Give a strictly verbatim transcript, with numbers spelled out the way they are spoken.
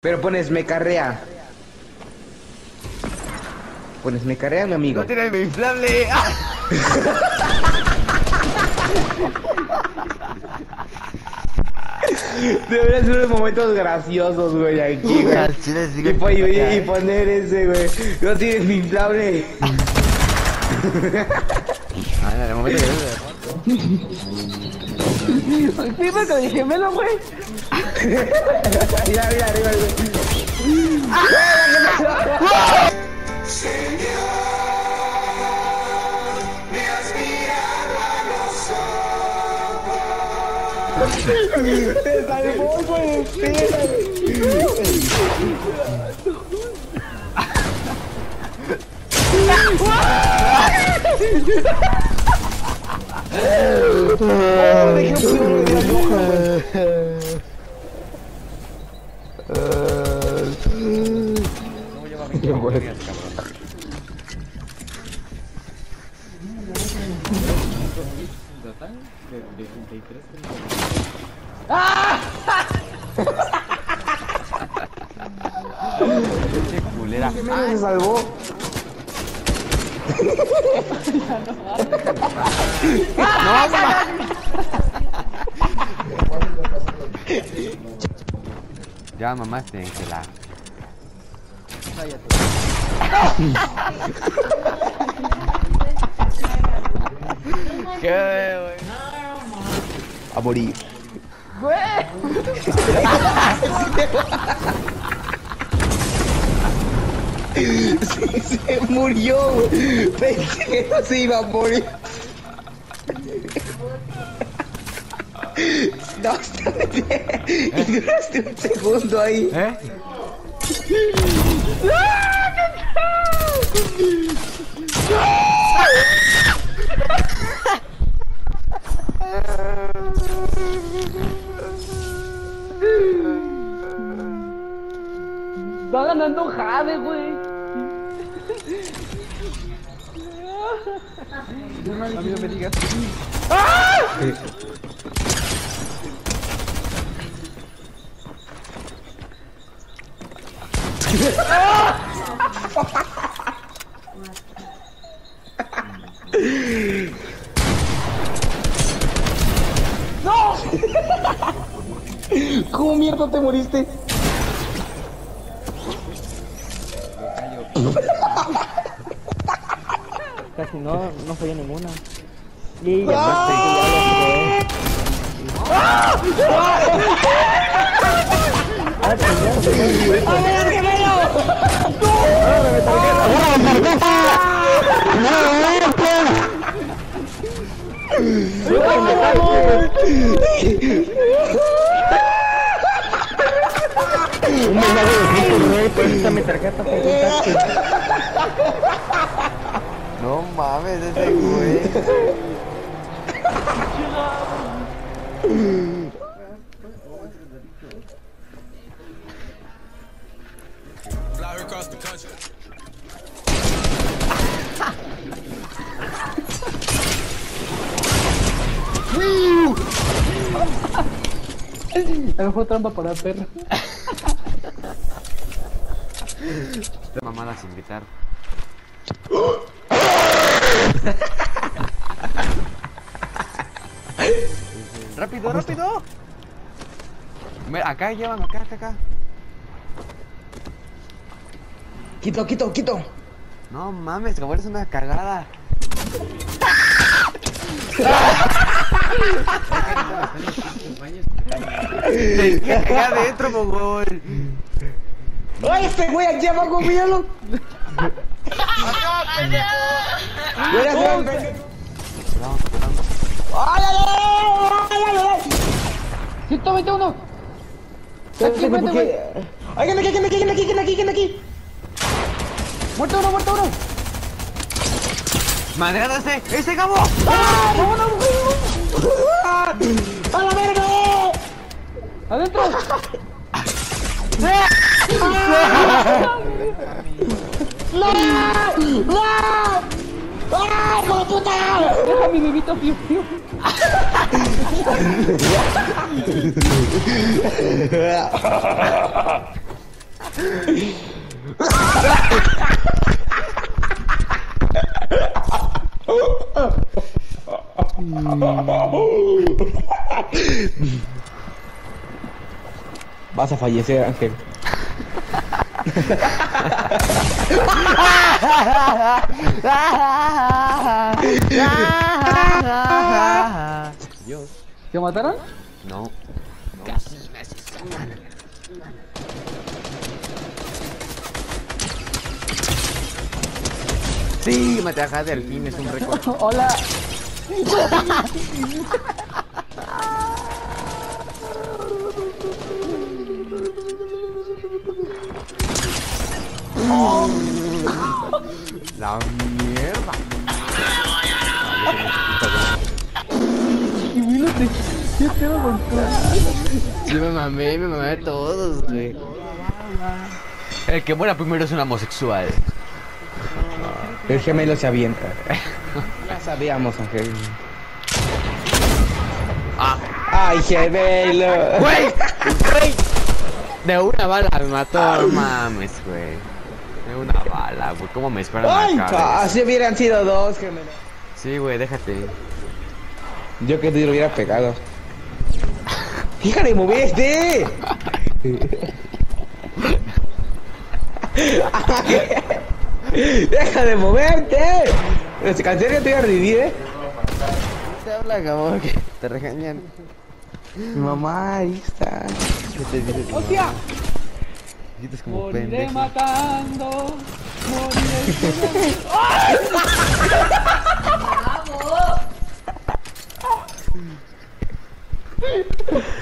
Pero pones me carrea. Pones me carrea, mi amigo. No tiene mi inflable. Deberían ser unos momentos graciosos, güey, aquí, güey. Y, po y, y poner ese, güey. No tienes mi inflable. Ah, en el momento que sí, pero dije, melo, güey. Mira, mira, arriba, güey. Te salvó, güey, espérate. Oh, dejé un puro de la boca, no lleva veinte baterías, cabrón. Total, de treinta y tres. ¡Ah! Qué culera. ¿Qué menos se salvó? No, ma. Ya mamaste, Ángela. ¿Qué, güey? A morir. ¡Güey! Sí, se murió, güey. Pensé que no se iba a morir. No, está bien. Y duraste un segundo ahí. ¿Eh? Va ganando Jade, güey. A mí no me digas. ¡Ah! ¡No! ¿Cómo mierda te moriste? Casi no, no fallé ninguna. Y ya basta, ya un mensaje de Cristo, güey, por esta mi tarjeta para contacto. No mames, ese güey. A lo mejor trampa para perro. Mamadas invitar. ¡Rápido, rápido! Mira, acá, llévame, acá, acá, acá. Quito, quito, quito. No mames, cabrón, es una cagada. ¿Qué acá adentro, mogol? ¡Ay, este güey aquí abajo, míralo! ¡Mira, Vamos, vamos. ¡Ay, ay, ay, ay, ay! ciento veintiuno. Aquí, güey, porque... ¡Ay, que me aquí, que me aquí, que me aquí, que me aquí, que me aquí! Muerto uno, muerto uno. ¡Madreado ese! ¡Ese Gabo! ¡Ah! ¡No, no, ¡A la verga! ¡Adentro! ¡No! ¡No! ¡Ay, hijo de puta! ¡Deja mi bebito piu piu! Vas a fallecer, Ángel. Dios. ¿Te mataron? No. Casi me asesinan. Sí, maté a Jade, al fin es un récord. Hola. La mierda. Y mírate, ¿qué pedo con todo? Sí, me mamé, me mamé a todos, güey. El que muera primero es un homosexual. El gemelo se avienta. Ya sabíamos, Ángel. Ah, ¡Ay, gemelo! güey, güey. De una bala me mató, no mames, güey. De una bala, güey. ¿Cómo me esperan ¡Ay, acá? pa! Si hubieran sido dos, gemelo. Sí, güey, déjate. Yo que te lo hubiera pegado. ¡Hija de moverte! ¡Deja de moverte! ¿Se canción ya te iba a revivir, eh? Te habla, cabrón, que te regañan. Mi mamá, ahí está. ¿Qué te dices? ¡Hostia! Dices como Moriré pendejo. matando. Moriré. ¡Bravo!